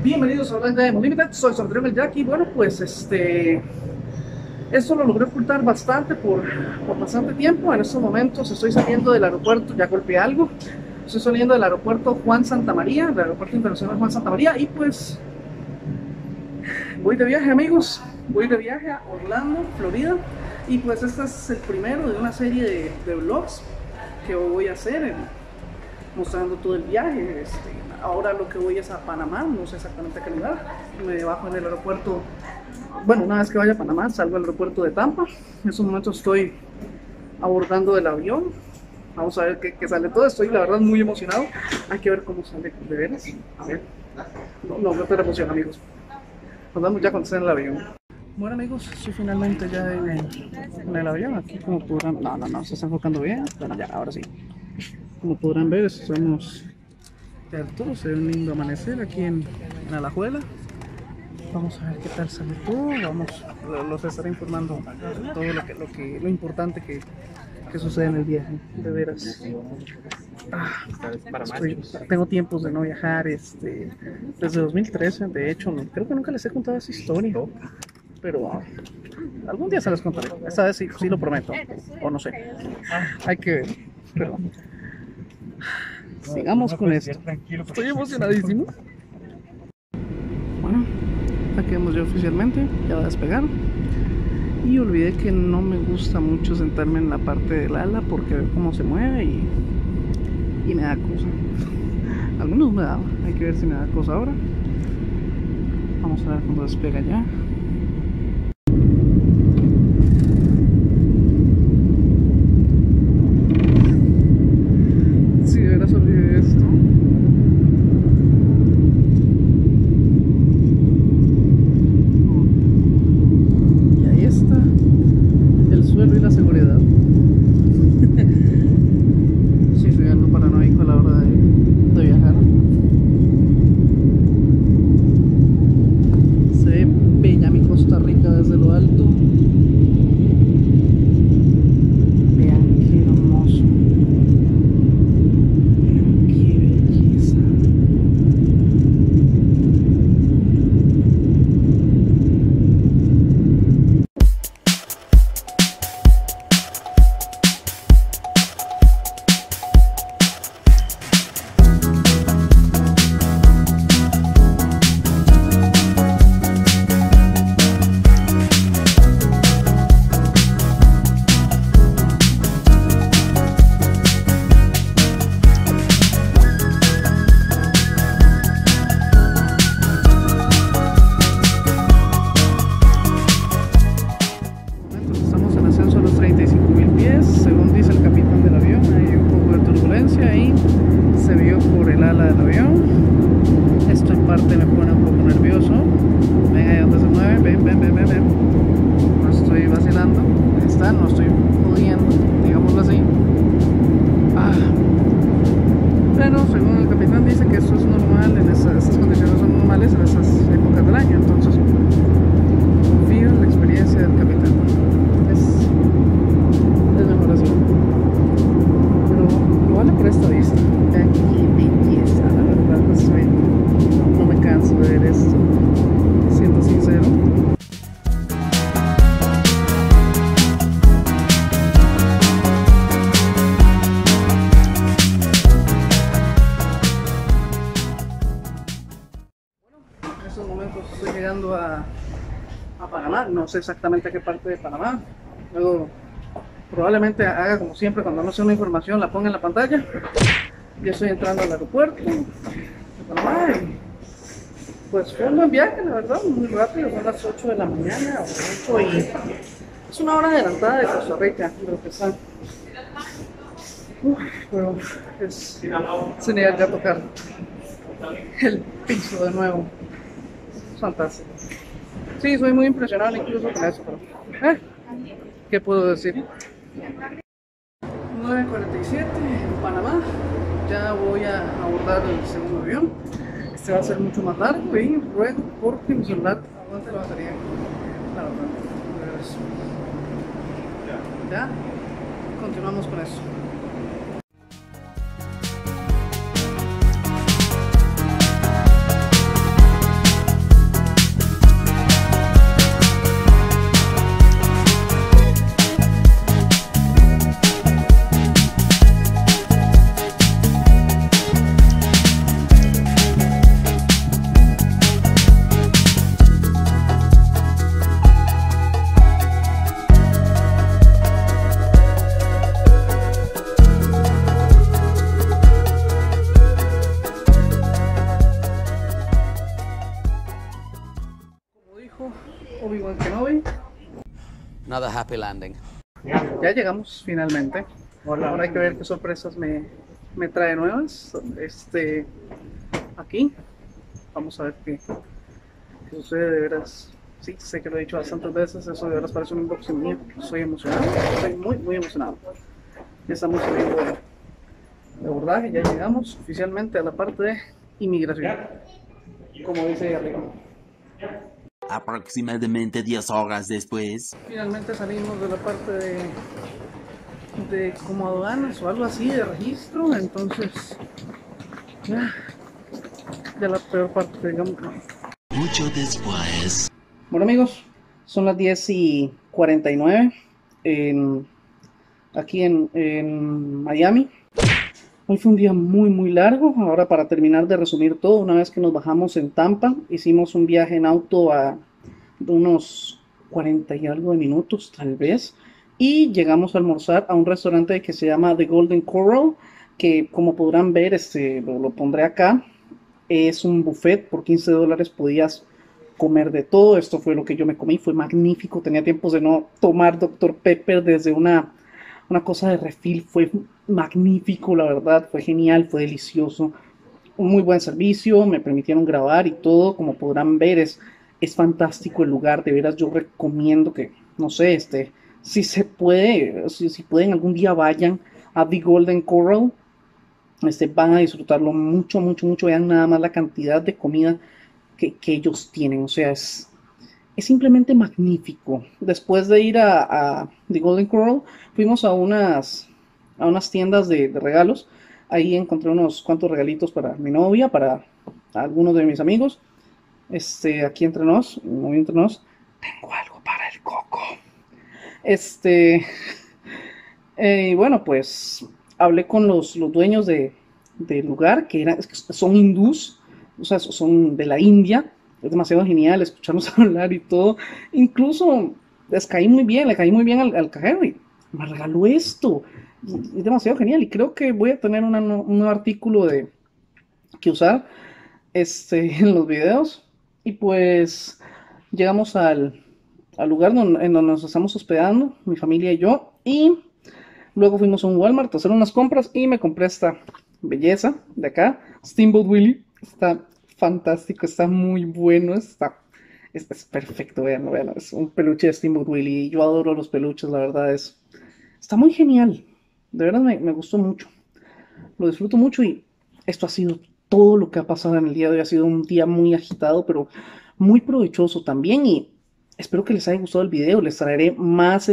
Bienvenidos a Black Diamond Limited, soy su anfitrión el Jackie. Bueno, pues esto lo logré ocultar bastante por bastante tiempo. En estos momentos estoy saliendo del aeropuerto, ya golpeé algo. Estoy saliendo del aeropuerto Juan Santamaría, del aeropuerto internacional Juan Santamaría, y pues voy de viaje, amigos. Voy de viaje a Orlando, Florida, y pues este es el primero de una serie de vlogs que voy a hacer mostrando todo el viaje. Ahora lo que voy es a Panamá, no sé exactamente a qué lugar. Me bajo en el aeropuerto. Bueno, una vez que vaya a Panamá, salgo al aeropuerto de Tampa. En estos momentos estoy abordando del avión. Vamos a ver qué sale todo. Estoy la verdad muy emocionado. Hay que ver cómo sale de veras. A ver. No te emoción, amigos. Nos vemos ya cuando esté en el avión. Bueno, amigos, estoy finalmente ya en el avión. Aquí como podrán... No, se está enfocando bien. Bueno, ya, ahora sí. Como podrán ver, estamos de altura. Se ve un lindo amanecer aquí en Alajuela. Vamos a ver qué tal sale todo. Los estaré informando todo lo importante que sucede en el viaje. De veras. Tengo tiempos de no viajar desde 2013. De hecho, creo que nunca les he contado esa historia. Pero algún día se las contaré. Esta vez sí lo prometo. O no sé. Hay que ver. Pero sigamos con esto. Estoy emocionadísimo. Bueno, aquí vamos ya oficialmente. Ya va a despegar. Y olvidé que no me gusta mucho sentarme en la parte del ala porque veo cómo se mueve y me da cosa. Al menos me daba. Hay que ver si me da cosa ahora. Vamos a ver cuando despega ya. Si de veras olvidé esto. Y ahí está el suelo y la seguridad. Sí, soy algo paranoico a la hora de viajar. Se ve bella mi Costa Rica desde lo alto. Vean qué hermoso. Vean qué belleza. Estamos en ascenso a los 35.000 pies, según dice el capitán del avión. Hay un poco de turbulencia ahí, se vio por el ala del avión. Esto en parte me pone un poco nervioso. Ven ahí donde se mueve, ven. No estoy vacilando, ahí está, no estoy jodiendo, digámoslo así. Pero según el capitán dice que eso es normal, estas condiciones son normales en esas épocas del año. Entonces confío en la experiencia del capitán. Es mejor así. Pero lo vale por esta vista. Vean qué belleza, la verdad. No me canso de ver esto, siendo sincero. En estos momentos estoy llegando a Panamá. No sé exactamente a qué parte de Panamá. Luego probablemente haga como siempre, cuando no sé una información la ponga en la pantalla. Ya estoy entrando al aeropuerto de Panamá y pues fue un buen viaje, la verdad, muy rápido. Son las 8 de la mañana o 8 y es una hora adelantada de Costa Rica, creo que está. Pero es genial ya tocar el piso de nuevo. Fantástico. Sí, soy muy impresionado incluso con eso, pero ¿qué puedo decir? 9:47 en Panamá. Ya voy a abordar el segundo avión. Este va a ser mucho más largo y ruego porque mi celular aguante la batería. Claro, ya, continuamos con eso. another happy landing. Ya llegamos finalmente. Ahora hay que ver qué sorpresas me trae nuevas. Aquí. Vamos a ver qué sucede de veras. Sí, sé que lo he dicho bastantes veces. Eso de veras parece un unboxing mío. Estoy emocionado. Estoy muy emocionado. Ya estamos saliendo de abordaje. Ya llegamos oficialmente a la parte de inmigración. Como dice arriba. Aproximadamente 10 horas después. Finalmente salimos de la parte de como aduanas o algo así, de registro. Entonces, ya la peor parte, digamos. Mucho después. Bueno amigos, son las 10:49 aquí en Miami. Hoy fue un día muy largo. Ahora, para terminar de resumir todo, una vez que nos bajamos en Tampa, hicimos un viaje en auto de unos 40 y algo de minutos tal vez, y llegamos a almorzar a un restaurante que se llama The Golden Corral, que como podrán ver, lo pondré acá. Es un buffet. Por $15 podías comer de todo. Esto fue lo que yo me comí, fue magnífico. Tenía tiempos de no tomar Dr. Pepper desde una cosa de refil. Fue magnífico, la verdad, fue genial, fue delicioso. Un muy buen servicio, me permitieron grabar y todo. Como podrán ver, es fantástico el lugar. De veras, yo recomiendo que, no sé, si se puede, si pueden, algún día vayan a The Golden Corral. Van a disfrutarlo mucho. Vean nada más la cantidad de comida que ellos tienen. O sea, es simplemente magnífico. Después de ir a The Golden Corral, fuimos a unas tiendas de regalos. Ahí encontré unos cuantos regalitos para mi novia, para algunos de mis amigos. Aquí entre nos, muy entre nos, tengo algo para el coco. Y bueno, pues hablé con los dueños del lugar, que son hindús, o sea, son de la India. Es demasiado genial escucharlos hablar y todo. Incluso le caí muy bien al cajero y me regaló esto. Es demasiado genial, y creo que voy a tener un nuevo artículo que usar en los videos. Y pues llegamos al lugar en donde nos estamos hospedando, mi familia y yo, y luego fuimos a un Walmart a hacer unas compras y me compré esta belleza de acá, Steamboat Willie. Está fantástico, está muy bueno, es perfecto, véanlo, es un peluche de Steamboat Willie. Yo adoro los peluches, la verdad, está muy genial, de verdad me gustó mucho, lo disfruto mucho. Y esto ha sido todo lo que ha pasado en el día de hoy. Ha sido un día muy agitado, pero muy provechoso también, y espero que les haya gustado el video. Les traeré más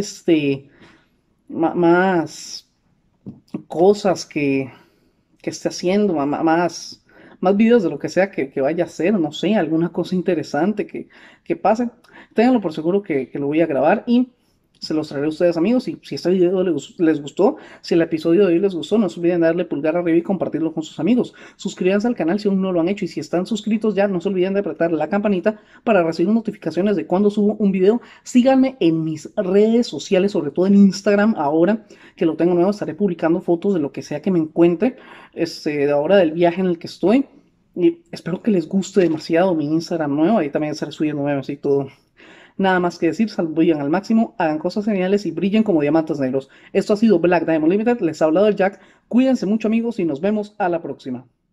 más cosas que esté haciendo, más videos de lo que sea que vaya a hacer, no sé, alguna cosa interesante que pase. Ténganlo por seguro que lo voy a grabar y se los traeré a ustedes, amigos. Y si este video les gustó, si el episodio de hoy les gustó, no se olviden de darle pulgar arriba y compartirlo con sus amigos. Suscríbanse al canal si aún no lo han hecho, y si están suscritos ya, no se olviden de apretar la campanita para recibir notificaciones de cuando subo un video. Síganme en mis redes sociales, sobre todo en Instagram. Ahora que lo tengo nuevo, estaré publicando fotos de lo que sea que me encuentre, de ahora del viaje en el que estoy. Y espero que les guste demasiado mi Instagram nuevo. Ahí también estaré subiendo memes y todo. Nada más que decir, saluden al máximo, hagan cosas geniales y brillen como diamantes negros. Esto ha sido Black Diamond Limited, les ha hablado el Jack. Cuídense mucho, amigos, y nos vemos a la próxima.